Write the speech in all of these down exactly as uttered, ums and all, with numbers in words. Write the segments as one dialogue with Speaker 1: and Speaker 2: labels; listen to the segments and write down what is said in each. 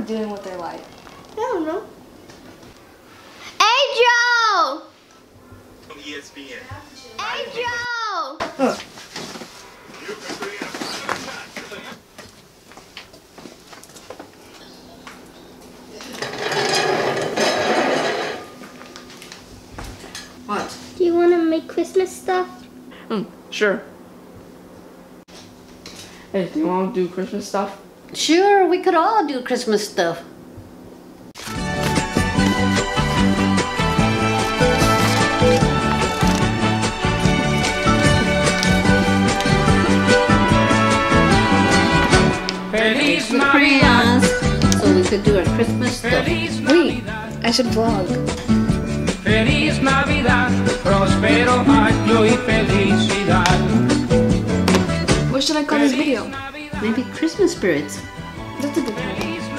Speaker 1: doing what they like?
Speaker 2: I don't know. Angel!
Speaker 3: E S P N.
Speaker 2: Angel!
Speaker 1: Huh. What?
Speaker 2: Do you want to make Christmas stuff?
Speaker 1: Hmm, sure. Hey, do you want to do Christmas stuff?
Speaker 4: Sure, we could all do Christmas stuff.
Speaker 3: Feliz
Speaker 4: The crayons, so we could do our Christmas stuff.
Speaker 1: Wait, I should vlog.
Speaker 3: Feliz Navidad, próspero año y felicidad.
Speaker 1: What should I call this video?
Speaker 4: Maybe Christmas spirits.
Speaker 1: That's a good title.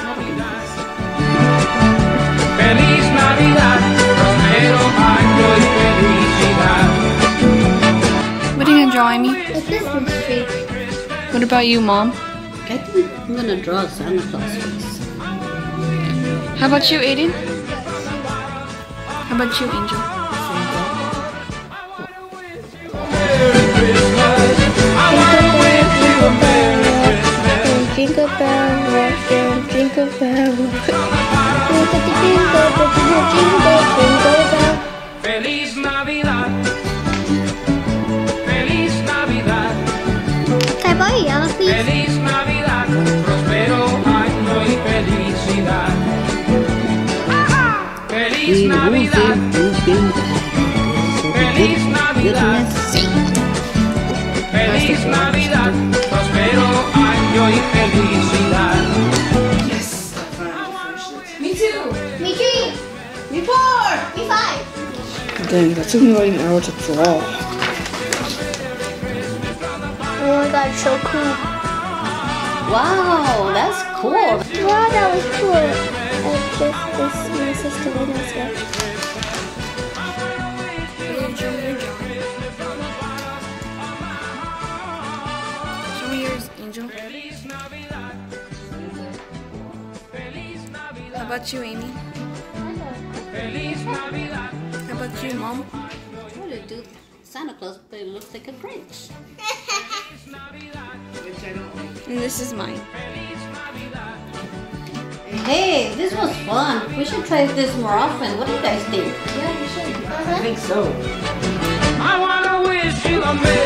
Speaker 3: Feliz Navidad, próspero año y felicidad.
Speaker 1: What are you gonna draw, Amy?
Speaker 2: A Christmas tree.
Speaker 1: What about you, Mom?
Speaker 4: I think I'm gonna draw a Santa Claus face.
Speaker 1: How about you, Aiden? How about you, Angel?
Speaker 2: Jingle bell rock and jingle bell rock. Jingle, jingle, jingle bell.
Speaker 3: Feliz Navidad. Feliz Navidad.
Speaker 2: Can I borrow your yellow, please?
Speaker 3: Feliz Navidad, próspero año y felicidad. Feliz Navidad. Feliz Navidad. Feliz Navidad, próspero año y felicidad.
Speaker 1: Yes! Me too!
Speaker 2: Me three. Me four. Me five.
Speaker 1: Dang, that took me like an hour to draw.
Speaker 2: Oh my god, so cool.
Speaker 4: Wow, that's cool.
Speaker 2: Wow, that was cool. I just, this, my sister Lena's here.
Speaker 1: Show me yours, Angel. How about you, Amy? How about you, Mom?
Speaker 4: What to do Santa Claus, but it looks like a Grinch.
Speaker 1: And this is mine.
Speaker 4: Hey, this was fun. We should try this more often. What do you guys think?
Speaker 1: Yeah, you should.
Speaker 4: I think so.
Speaker 3: I wanna wish you a Merry